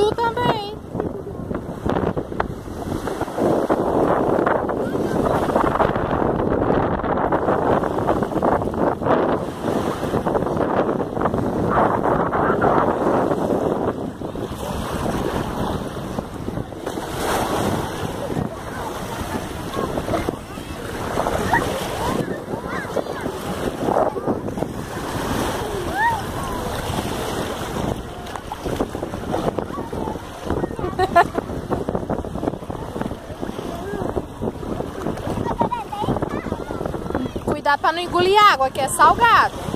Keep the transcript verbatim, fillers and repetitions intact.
Tu também. Cuidado para não engolir água, que é salgado.